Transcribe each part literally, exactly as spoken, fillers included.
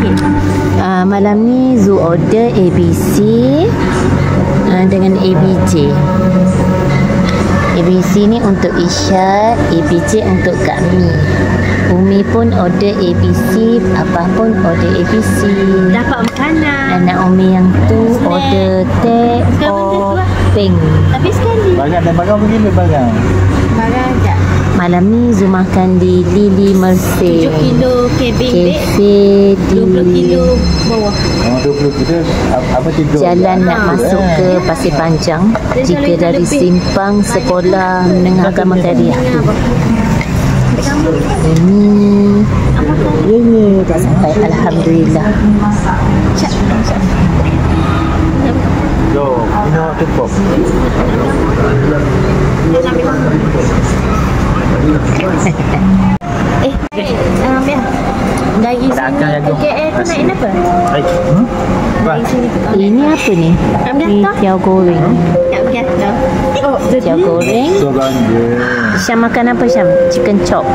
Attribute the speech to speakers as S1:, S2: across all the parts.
S1: sikit.
S2: Uh, malam ni Zu order A B C uh, dengan A B J. A B C ni untuk Isyad, A B J untuk Kak Mi. Umi pun order A B C, Abah pun order A B C.
S1: Dapat makanan.
S2: Anak Umi yang tu
S1: Snack.
S2: order teh or pink.
S1: Tapi sekali.
S3: Barang dan barang begini barang.
S1: Barang sekejap.
S2: Malam ni Zu makan di Lily Mercy.
S1: tujuh kilo kebing dek.
S2: Cafe di
S1: dua puluh kilo bawah.
S3: Oh, dua puluh kita apa tiga.
S2: Jalan nak
S1: Ah.
S2: masuk ke Pasir Panjang.
S1: Dia
S2: Jika
S1: jalan
S2: dari
S1: lebih.
S2: Simpang Sekolah Menengah Agama Syariah tu. Ini Ya ya dah sampai. Alhamdulillah.
S3: Yo, ini nak cukup.
S1: Eh, uh, biar. Dari sini ke K L tu naik apa?
S3: Baik. Hmm? Apa?
S1: Dari sini ke
S2: Ini apa ni?
S1: Ambil
S2: Ni
S1: tak?
S2: tiaw goreng.
S1: Tak berkata. Oh,
S2: Tiaw goreng.
S3: So belanja.
S2: Syam makan apa Syam? Chicken chop.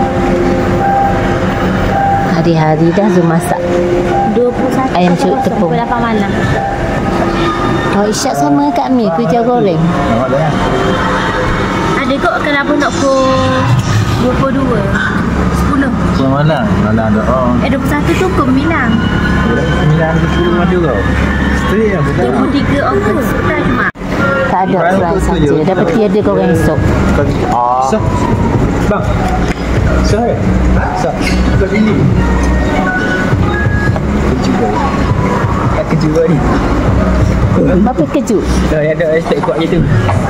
S2: Hari-hari dah Zu masak.
S1: dua puluh satu
S2: Ayam cuk tepung.
S1: pukul lapan malam.
S2: Oh, Isyad sama kat Mi kuih tiaw goreng.
S3: Nampak dah kan?
S1: Ada kot kenapa nak pukul dua puluh dua. sepuluh.
S3: Pulang mana? Malang ada. Oh.
S1: Eh, dua puluh satu tu ke Minang.
S3: Sembilan ke sepuluh ada kau. Straight yang
S1: dua
S3: betul.
S1: puluh tiga Ogos. Dah cuma.
S2: Tak ada fry saja. Dapat tiada goreng esok.
S3: Ah. Sah. Bang. Sah ke? Sah. Kau pilih. Kejut. Tak kejut kau ni.
S2: Apa kejut?
S3: Dah ada hashtag kuat je tu.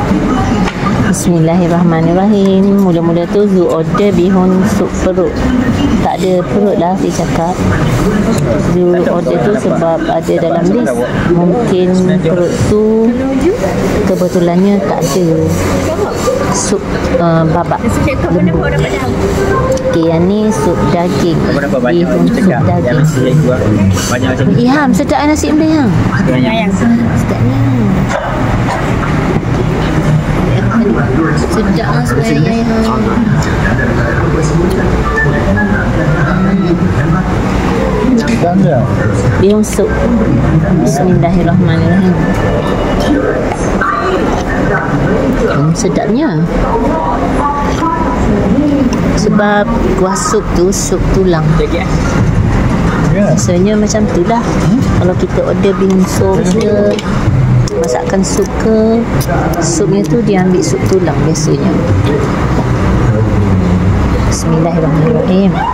S2: Bismillahirrahmanirrahim. Mula-mula tu Zu order bihun sup perut. Tak ada perut lah dia cakap. Zu order tu sebab ada dalam list. Mungkin perut tu kebetulannya tak ada sup uh, babak
S1: Sejak kau benda
S2: lembu.
S1: kau dapat dah.
S2: Okay, yang ni sup daging.
S3: Berapa banyak
S2: Bihun sup
S3: sedap. Yang
S2: daging.
S3: nasi yang gua banyak macam ni.
S2: Iham, sedap nasi embeh hang.
S3: Banyak.
S2: Sedapnya. Sedap lah sebenarnya.
S3: Sedap dah.
S2: Bihun sup. Bismillahirrahmanirrahim. Hmm, sedapnya. Sebab kuah sup tu sup tulang.
S3: Sikit eh. Ya.
S2: Biasanya macam tu lah. Hmm? Kalau kita order bihun sup ke, masakan sup ke, supnya tu dia ambil sup tulang biasanya. Bismillahirrahmanirrahim.